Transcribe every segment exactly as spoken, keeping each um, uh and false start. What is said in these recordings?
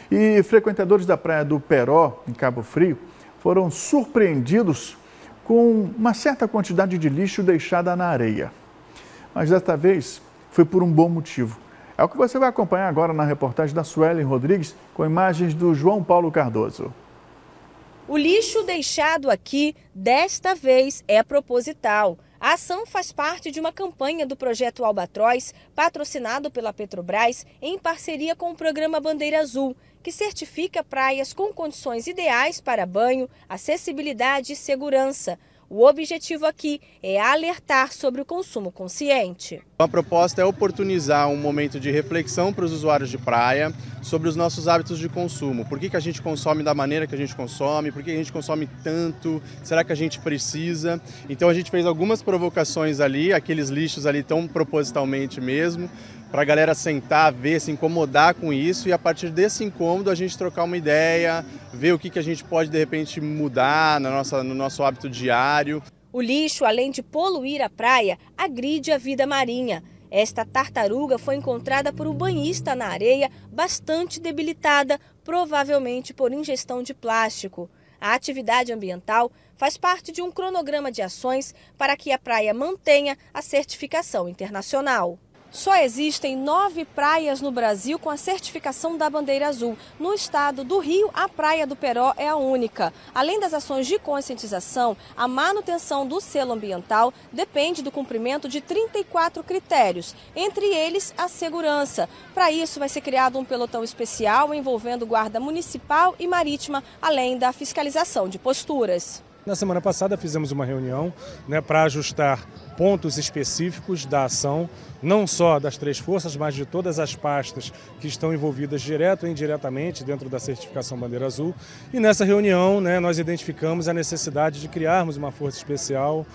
E frequentadores da praia do Peró, em Cabo Frio, foram surpreendidos com uma certa quantidade de lixo deixada na areia. Mas desta vez foi por um bom motivo. É o que você vai acompanhar agora na reportagem da Suelen Rodrigues, com imagens do João Paulo Cardoso. O lixo deixado aqui, desta vez, é proposital. A ação faz parte de uma campanha do Projeto Albatroz, patrocinado pela Petrobras, em parceria com o programa Bandeira Azul, que certifica praias com condições ideais para banho, acessibilidade e segurança. O objetivo aqui é alertar sobre o consumo consciente. A proposta é oportunizar um momento de reflexão para os usuários de praia sobre os nossos hábitos de consumo. Por que que a gente consome da maneira que a gente consome? Por que a gente consome tanto? Será que a gente precisa? Então a gente fez algumas provocações ali, aqueles lixos ali tão propositalmente mesmo, para a galera sentar, ver, se incomodar com isso e a partir desse incômodo a gente trocar uma ideia, ver o que que a gente pode de repente mudar na nossa, no nosso hábito diário. O lixo, além de poluir a praia, agride a vida marinha. Esta tartaruga foi encontrada por um banhista na areia, bastante debilitada, provavelmente por ingestão de plástico. A atividade ambiental faz parte de um cronograma de ações para que a praia mantenha a certificação internacional. Só existem nove praias no Brasil com a certificação da Bandeira Azul. No estado do Rio, a Praia do Peró é a única. Além das ações de conscientização, a manutenção do selo ambiental depende do cumprimento de trinta e quatro critérios, entre eles a segurança. Para isso, vai ser criado um pelotão especial envolvendo guarda municipal e marítima, além da fiscalização de posturas. Na semana passada fizemos uma reunião, né, para ajustar pontos específicos da ação, não só das três forças, mas de todas as pastas que estão envolvidas direto ou indiretamente dentro da certificação Bandeira Azul. E nessa reunião, né, nós identificamos a necessidade de criarmos uma força especial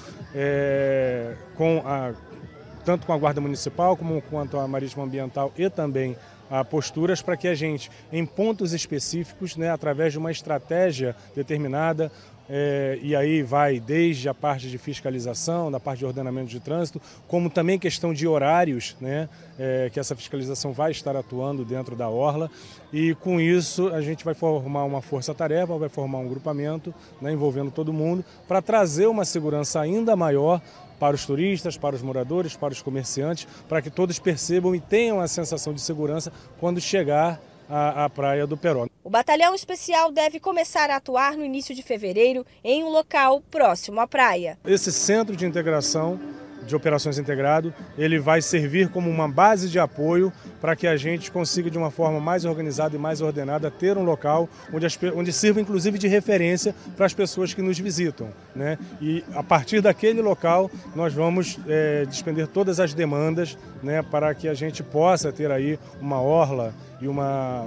é, com a, tanto com a Guarda Municipal como quanto a Marítima Ambiental e também a posturas para que a gente, em pontos específicos, né, através de uma estratégia determinada, É, e aí vai desde a parte de fiscalização, da parte de ordenamento de trânsito, como também questão de horários, né, é, que essa fiscalização vai estar atuando dentro da orla. E com isso a gente vai formar uma força-tarefa, vai formar um grupamento, né, envolvendo todo mundo, para trazer uma segurança ainda maior para os turistas, para os moradores, para os comerciantes, para que todos percebam e tenham a sensação de segurança quando chegar à, à Praia do Peró. O batalhão especial deve começar a atuar no início de fevereiro em um local próximo à praia. Esse centro de integração de operações integrado, ele vai servir como uma base de apoio para que a gente consiga de uma forma mais organizada e mais ordenada ter um local onde, as, onde sirva inclusive de referência para as pessoas que nos visitam, né? E a partir daquele local nós vamos é, despender todas as demandas, né, para que a gente possa ter aí uma orla e uma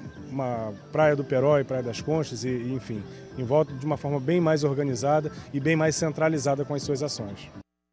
uma Praia do Peró e Praia das Conchas, e, e enfim, em volta de uma forma bem mais organizada e bem mais centralizada com as suas ações.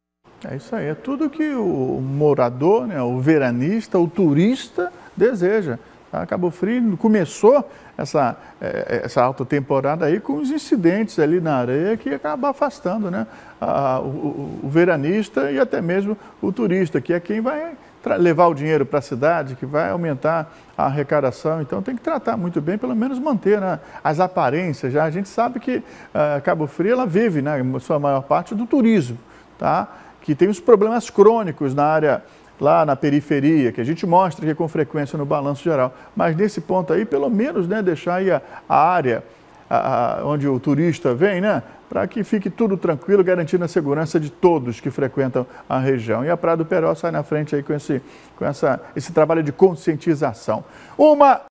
É isso aí, é tudo que o morador, né, o veranista, o turista deseja. A Cabo Frio começou essa, essa alta temporada aí com os incidentes ali na areia que acabam afastando, né, a, o, o veranista e até mesmo o turista, que é quem vai levar o dinheiro para a cidade, que vai aumentar a arrecadação. Então tem que tratar muito bem, pelo menos manter, né, as aparências. Já a gente sabe que uh, Cabo Frio ela vive, né, em sua maior parte, do turismo, tá? Que tem os problemas crônicos na área, lá na periferia, que a gente mostra aqui com frequência no balanço geral. Mas nesse ponto aí, pelo menos, né, deixar aí a, a área a, a, onde o turista vem, né, para que fique tudo tranquilo, garantindo a segurança de todos que frequentam a região. E a Praia do Peró sai na frente aí com esse, com essa, esse trabalho de conscientização. Uma